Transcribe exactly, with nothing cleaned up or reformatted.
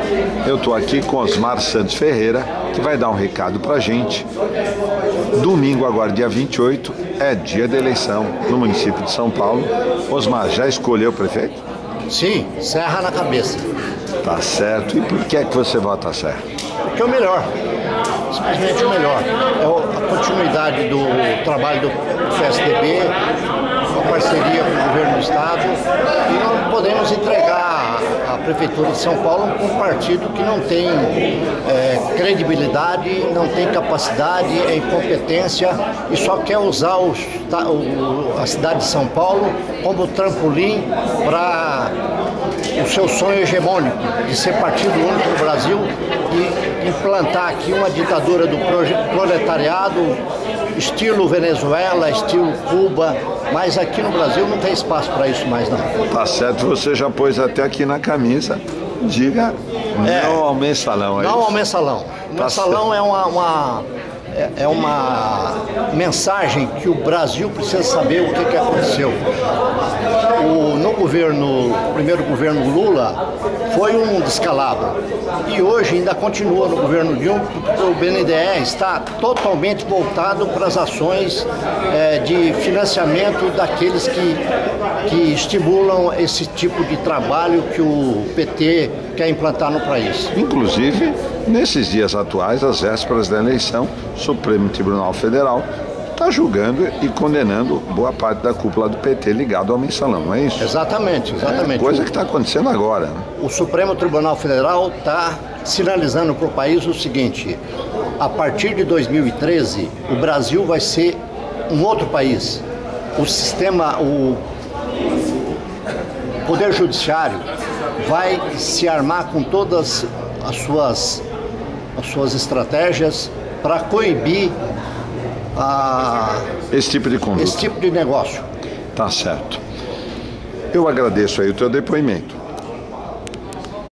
Eu estou aqui com Osmar Santos Ferreira, que vai dar um recado para a gente. Domingo, agora dia vinte e oito, é dia da eleição no município de São Paulo. Osmar, já escolheu o prefeito? Sim, Serra na cabeça. Tá certo. E por que é que você vota Serra? Porque é o melhor, simplesmente o melhor. É a continuidade do trabalho do P S D B, uma parceria com o governo do estado, e não podemos entregar a prefeitura de São Paulo para um partido que não tem é, credibilidade, não tem capacidade, é incompetência e só quer usar o, o, a cidade de São Paulo como trampolim para o seu sonho hegemônico de ser partido único no Brasil e implantar aqui uma ditadura do proletariado, estilo Venezuela, estilo Cuba, mas aqui no Brasil não tem espaço para isso mais não. Tá certo, você já pôs até aqui na camisa, diga é, não ao mensalão. É não isso? ao mensalão. O Tá mensalão é uma, uma, é uma mensagem que o Brasil precisa saber o que, que aconteceu. O, no governo, primeiro governo Lula, foi um descalabro. E hoje ainda continua no governo Dilma, porque o B N D E está totalmente voltado para as ações é, de financiamento daqueles que, que estimulam esse tipo de trabalho que o P T quer implantar no país. Inclusive, nesses dias atuais, às vésperas da eleição, o Supremo Tribunal Federal está julgando e condenando boa parte da cúpula do P T ligado ao mensalão, não é isso? Exatamente, exatamente. É coisa que está acontecendo agora. Né? O Supremo Tribunal Federal está sinalizando para o país o seguinte: a partir de dois mil e treze, o Brasil vai ser um outro país. O sistema, o Poder Judiciário vai se armar com todas as suas, as suas estratégias para coibir a, esse tipo de conduta. esse tipo de negócio. Tá certo. Eu agradeço aí o teu depoimento.